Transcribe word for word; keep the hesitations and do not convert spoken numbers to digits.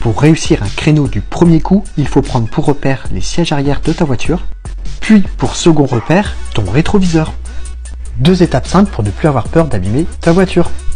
Pour réussir un créneau du premier coup, il faut prendre pour repère les sièges arrière de ta voiture, puis pour second repère, ton rétroviseur. Deux étapes simples pour ne plus avoir peur d'abîmer ta voiture.